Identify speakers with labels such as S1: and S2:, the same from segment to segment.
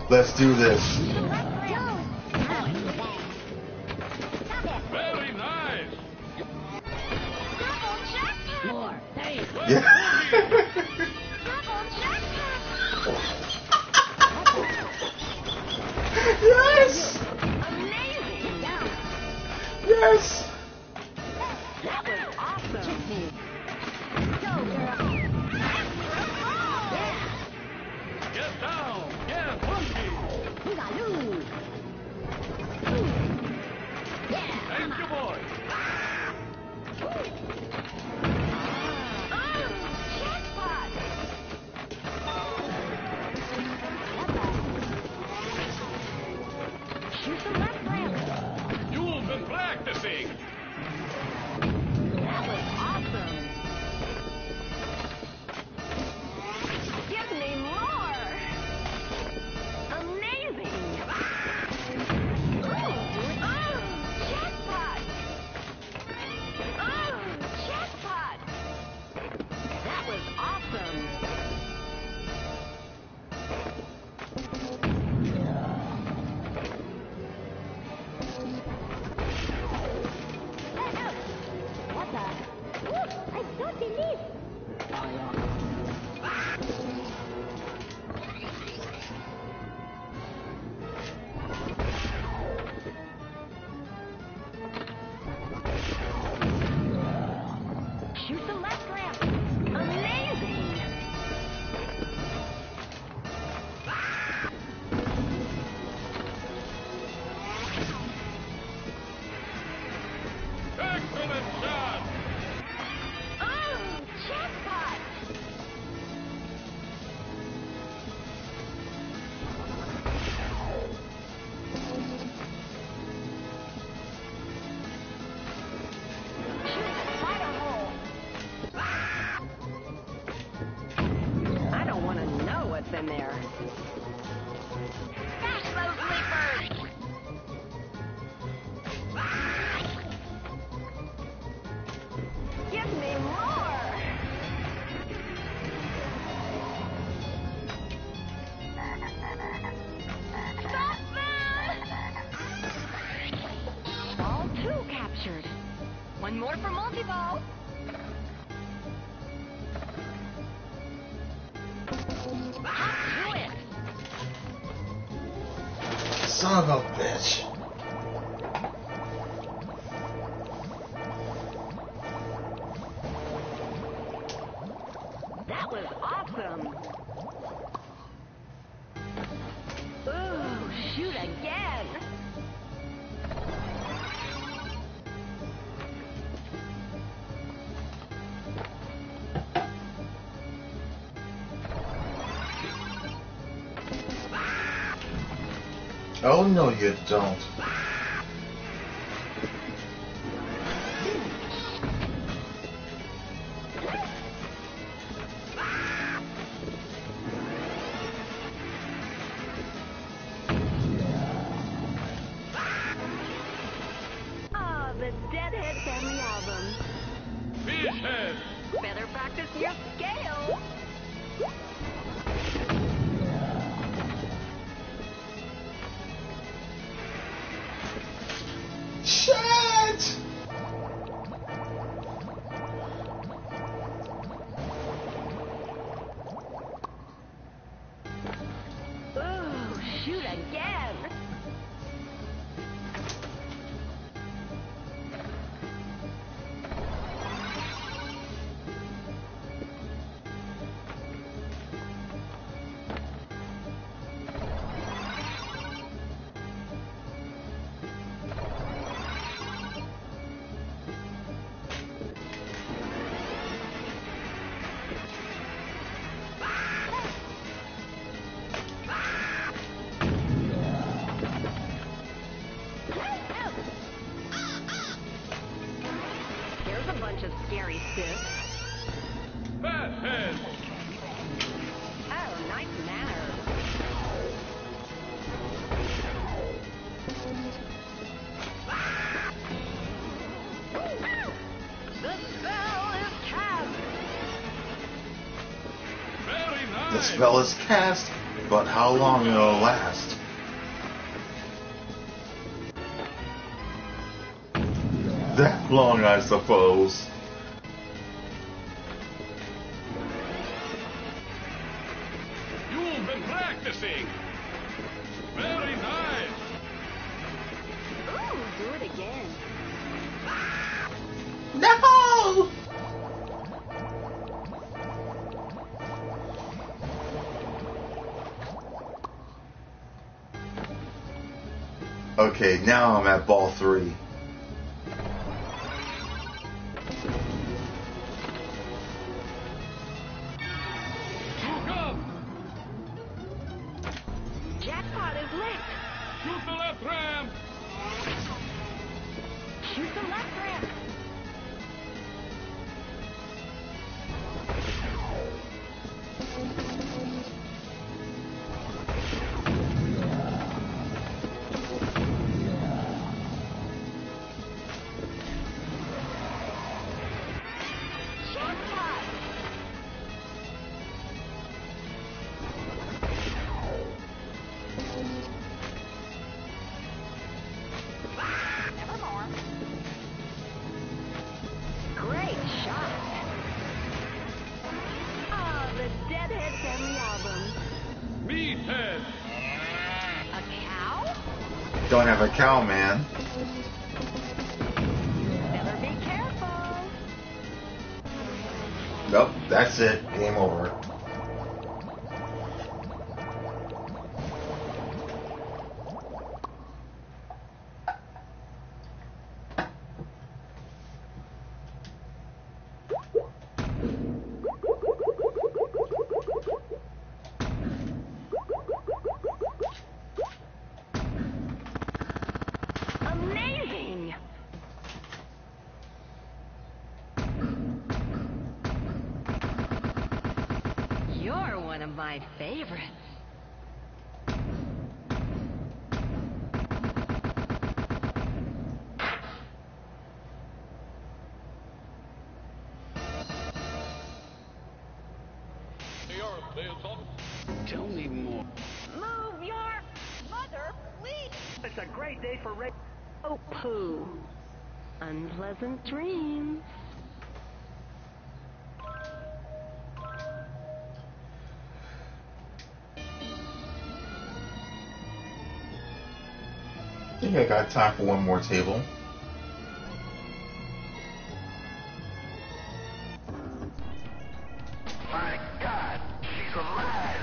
S1: Let's do this.
S2: Very nice.
S1: Yeah. Yes. Yes.
S3: That was awesome. Go, girl.
S2: Get down. Get funky. Thank you, boy.
S3: Jackpot. Shoot the left ramp.
S2: You've been practicing.
S3: That was awesome. Give me more. Amazing. Jackpot. Jackpot. That was awesome. What the? I don't believe. Shoot the left ramp. Amazing.
S2: Excellent shot.
S3: Jackpot. Spider hole. I don't want to know what's in there. Smash those leapers. Give me more. Stop them! Ball 2 captured. One more for multi-ball. Hop to it.
S1: Son of a bitch.
S3: That was awesome. Ooh, shoot again.
S1: Oh no, you don't.
S3: Ah, the Deadhead Family Album.
S2: Fish head.
S3: Better practice your scale.
S1: Shit!
S3: Ooh, shoot again. Here's a bunch of scary stiffs.
S2: Fat head.
S3: Oh, nice manners. The spell is cast.
S2: Very nice.
S1: The spell is cast. But how long it'll last? That long, I suppose.
S2: You've been practicing. Very nice.
S3: Ooh, do it again.
S1: No! Okay, now I'm at ball 3.
S3: Jackpot is lit.
S2: Shoot the left ram.
S3: Shoot the left ramp. Jackpot. Nevermore. Great shot. Oh, the Deadhead family album.
S2: Meathead.
S3: A cow?
S1: Don't have a cow, man.
S3: Better be careful.
S1: Nope, that's it. Game over.
S3: Amazing. You're one of my favorites.
S2: Tell me more.
S3: Move your mother, please.
S4: It's a great day for race.
S3: Oh, poo. Unpleasant dreams.
S1: I think I got time for one more table.
S4: My God, she's alive.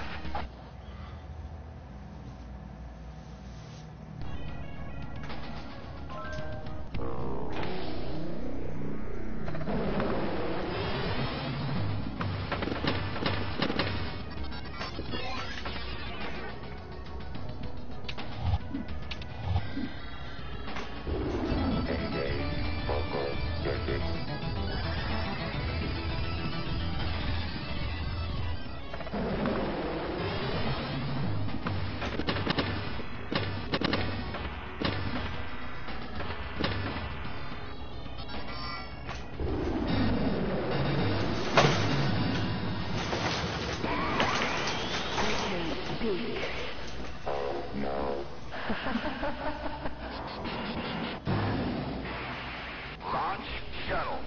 S4: Launch shuttle.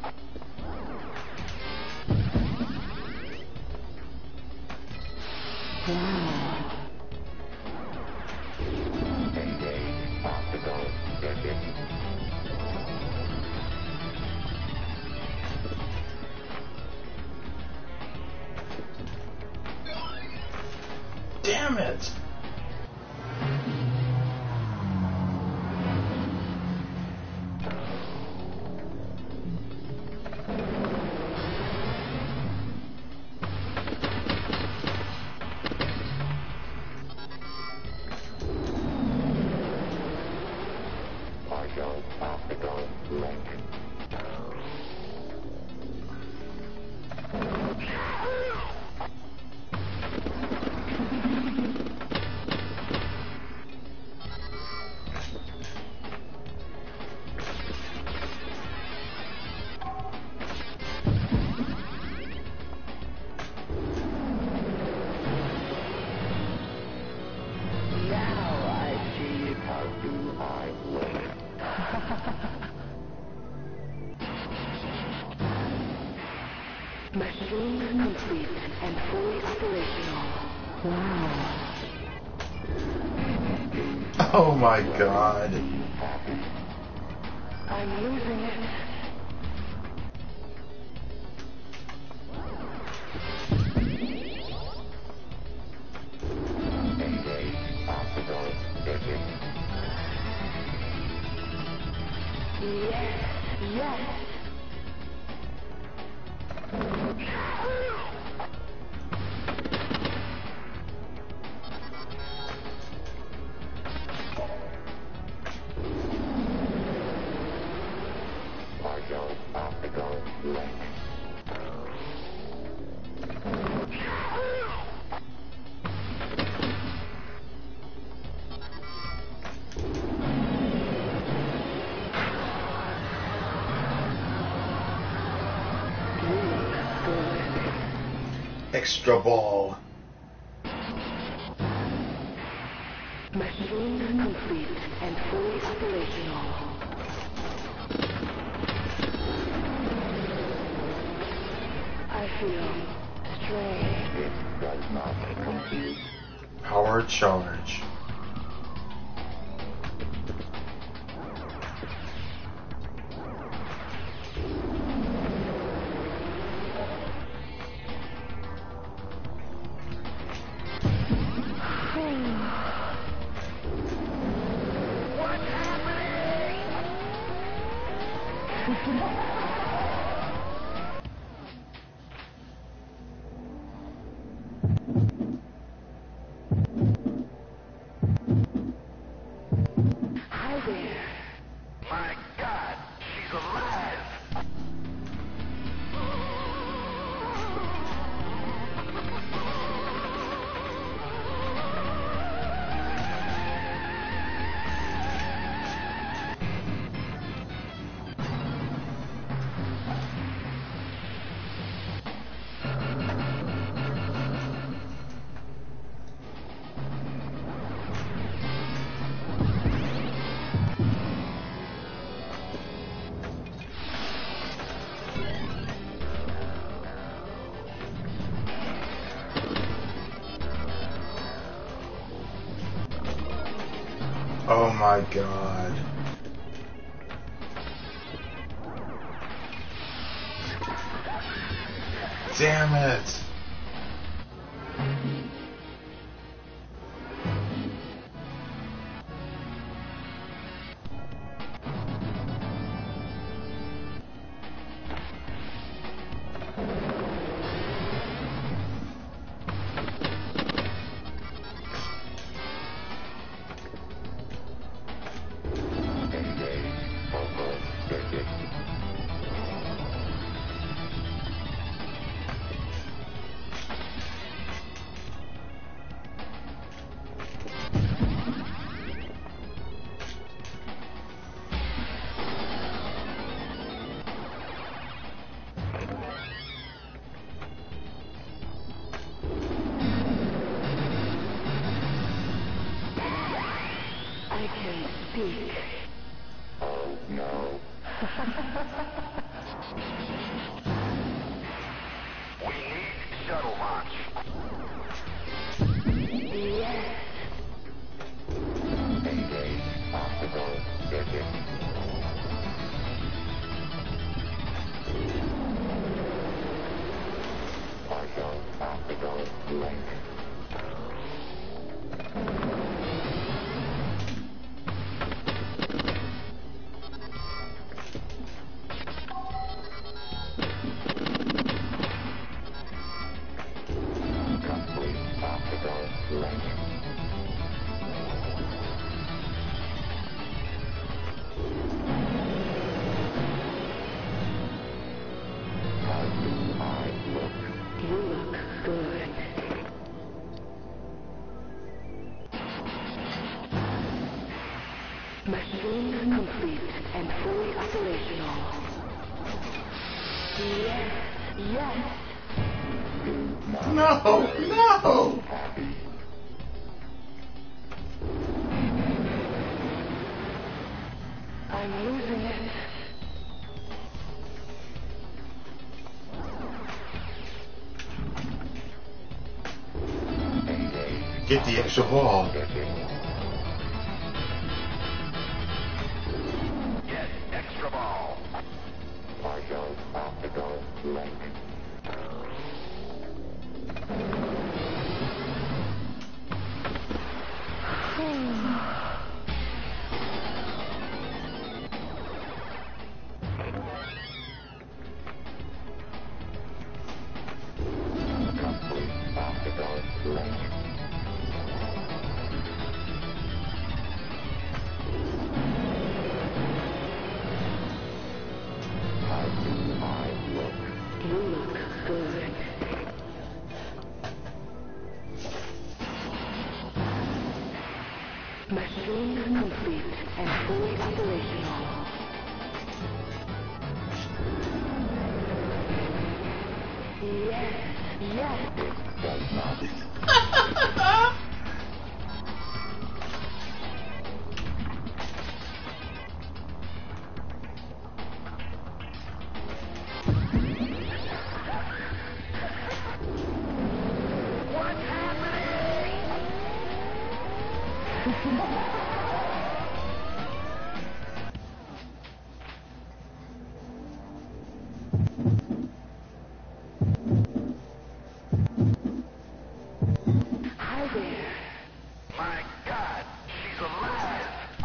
S4: Engage optical circuit.
S1: Damn it!
S4: Partial optical link.
S3: Wow.
S1: Oh my god.
S3: I'm losing it. Yes, yes.
S1: Extra ball.
S3: Machine complete and fully operational. I feel strange.
S1: Power charge.
S3: Hi there.
S4: My God, she's alive!
S1: Oh my god. Damn it.
S3: I can speak.
S4: Oh no. We need shuttle launch.
S3: Yes.
S4: Engage optical circuit. Partial optical link. Complete optical link. How do I look?
S3: You look good. Machine complete and fully operational. Yes, yes.
S1: No, no.
S4: Happy.
S3: I'm losing it.
S4: Engage
S1: Get the extra ball.
S5: Get extra ball.
S4: Partial optical link. Complete optical link. How do I look?
S3: You look good. Machine complete and fully operational. Yes, yes.
S4: It does not.
S3: Hi there.
S5: My God, she's alive.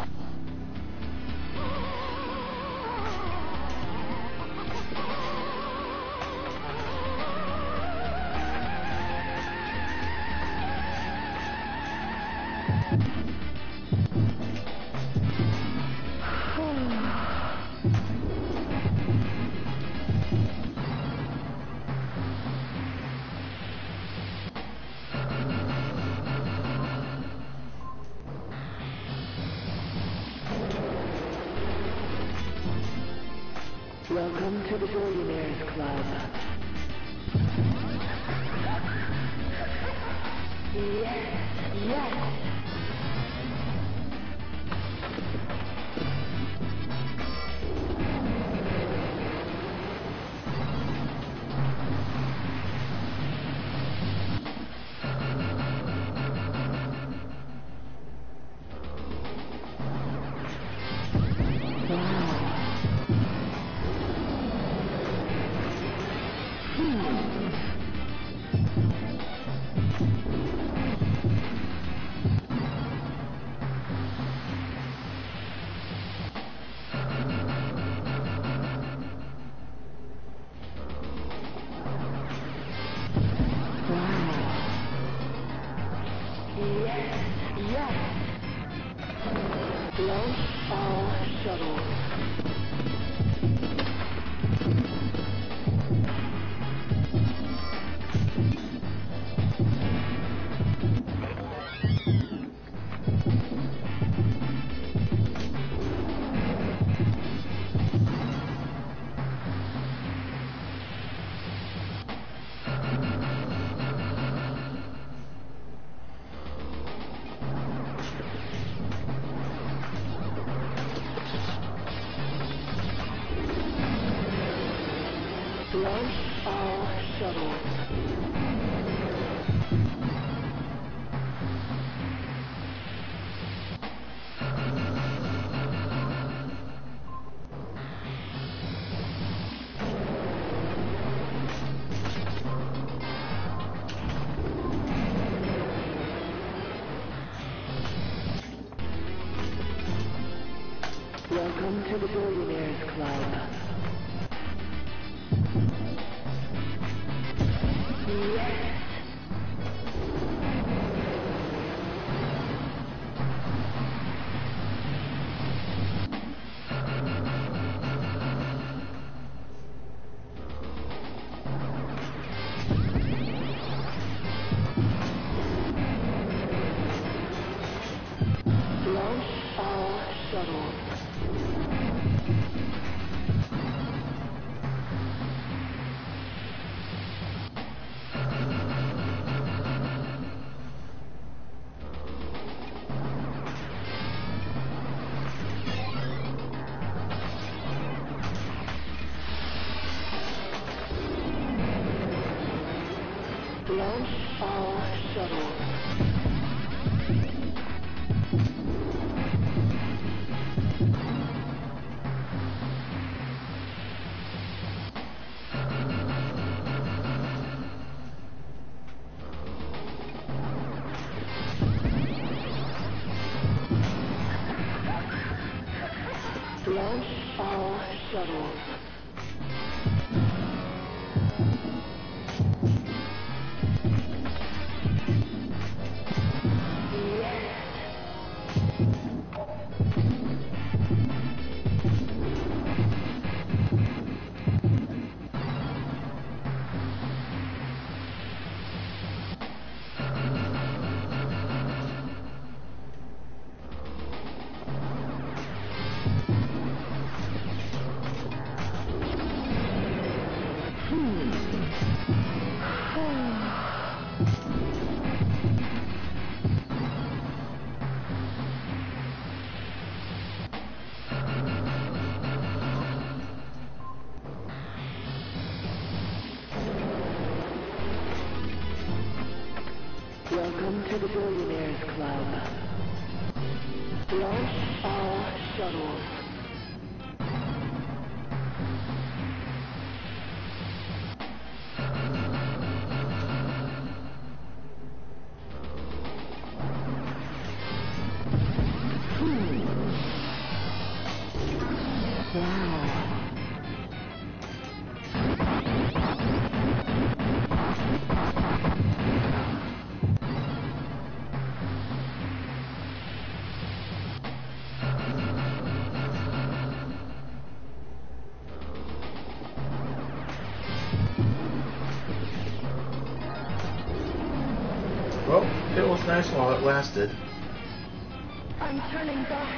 S3: Welcome to the Billionaires Club. Yes, yes. Yes, yes. Launch all shuttles. Launch all shuttles. Welcome to the Billionaires Club. Yes. Launch all shuttles. Launch all shuttles.
S6: Launch all shuttles. Welcome to the Billionaires Club. Launch all shuttles. Wow.
S1: Well, it was nice while it lasted.
S6: I'm turning back.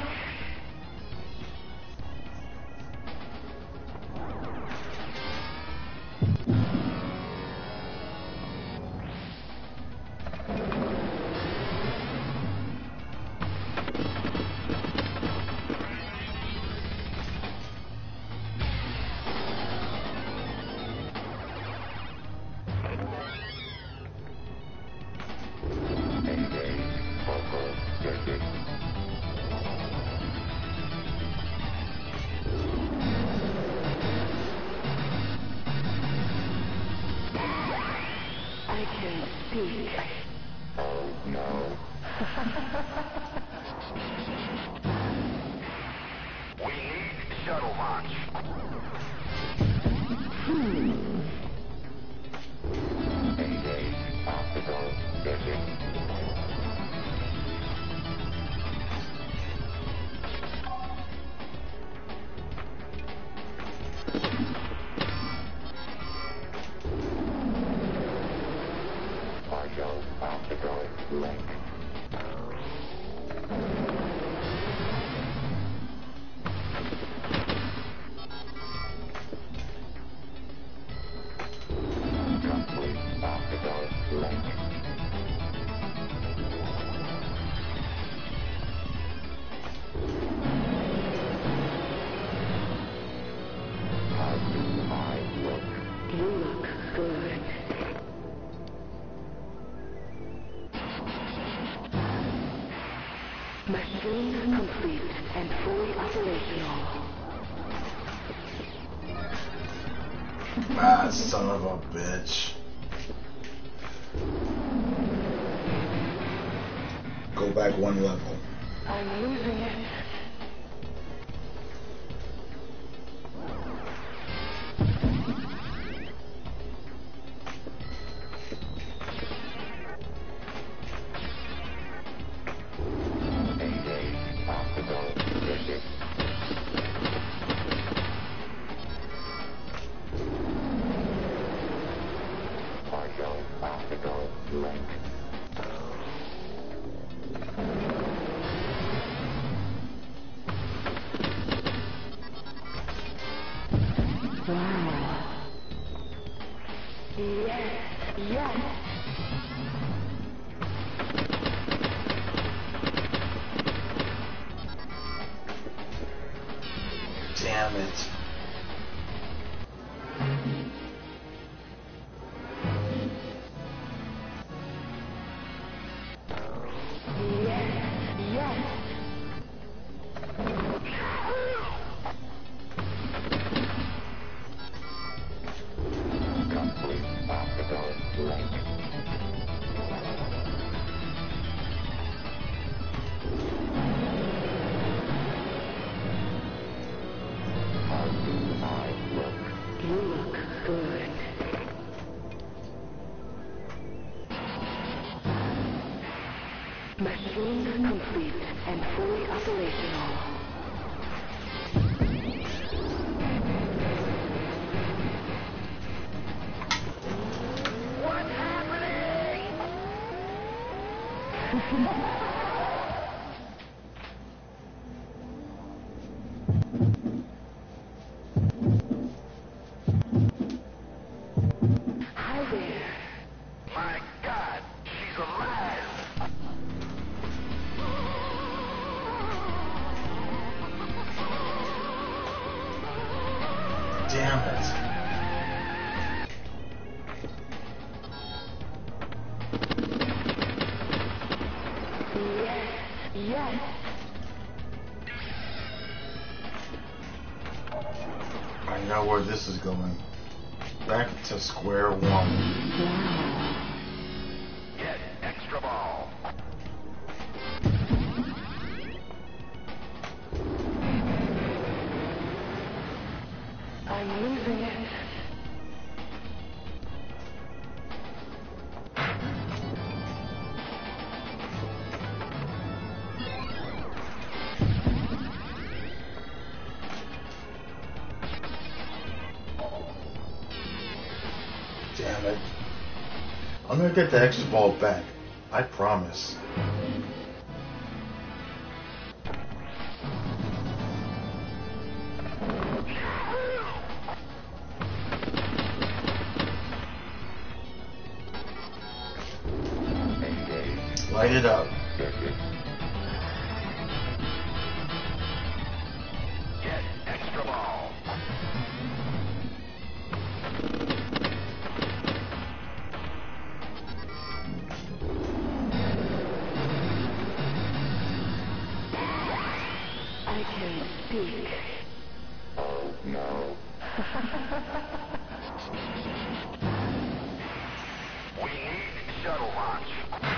S6: I can speak.
S4: Oh no.
S5: We need shuttle launch.
S4: Engage optical vision. Partial optical link. Complete optical link. How do I look?
S6: You look good. Machine complete and fully operational.
S1: Ah, son of a bitch. Go back one level.
S6: I'm losing it.
S4: Engage optical vision. Partial optical link.
S6: Machine complete and fully operational.
S5: What's happening?
S6: Hi there.
S5: My God, she's alive.
S1: Damn it.
S6: Yes, yes.
S1: I know where this is going. Back to square one.
S6: Wow.
S5: Get extra ball.
S6: I'm losing it.
S1: Damn it. I'm gonna get the extra ball back. I promise. Light it up.
S5: Get extra ball.
S6: I can speak.
S4: Oh no.
S5: We need shuttle launch.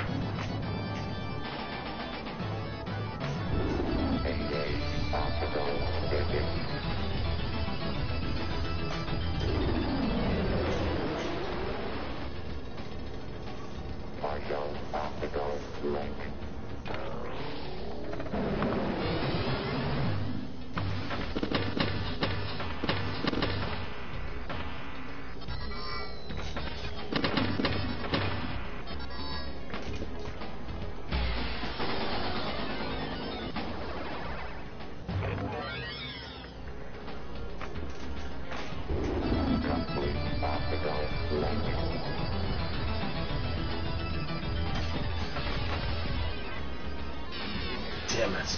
S4: Engage optical circuit. Partial optical link. Complete optical link.
S1: Damn it.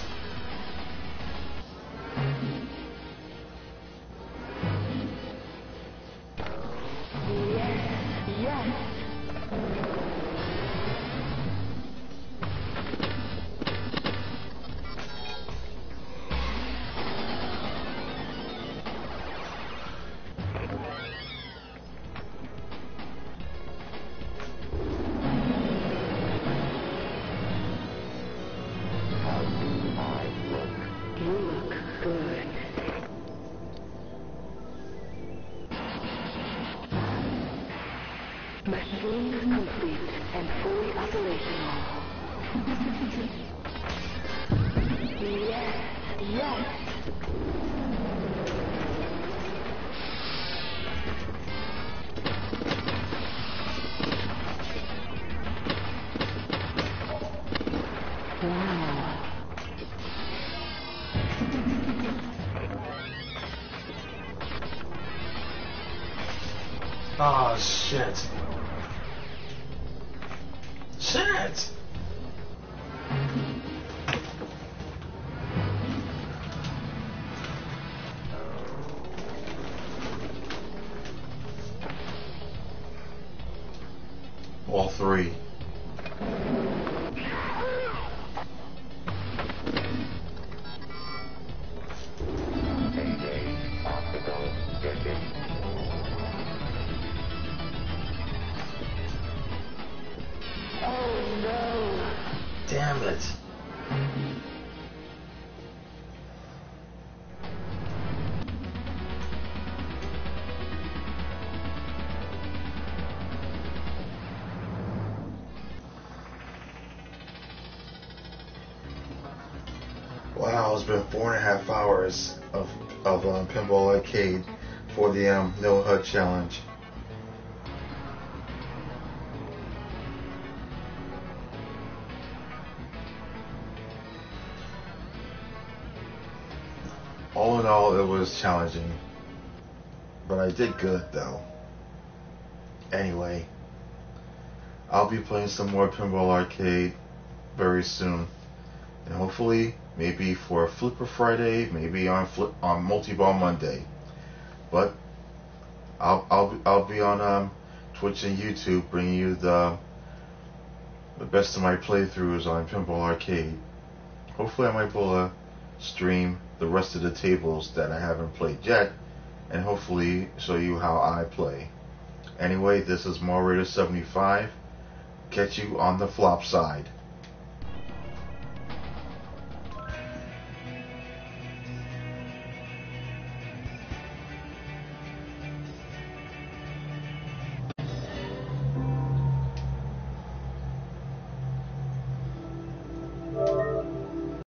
S6: Yes, yes.
S4: How do I look?
S6: You look good. Machine complete and fully operational. Yes, yes. Wow.
S1: Oh, shit. Shit! All three.
S4: Engage optical circuit.
S6: Oh no.
S1: Damn it. Wow, it's been 4.5 hours of Pinball Arcade for the no HUD challenge. All in all, it was challenging, but I did good though. Anyway, I'll be playing some more Pinball Arcade very soon, and hopefully maybe for Flipper Friday, maybe on Multi-Ball Monday. But I'll be on Twitch and YouTube bringing you the best of my playthroughs on Pinball Arcade. Hopefully I might be able to stream the rest of the tables that I haven't played yet, and hopefully show you how I play. Anyway, this is Moderator 75. Catch you on the flop side.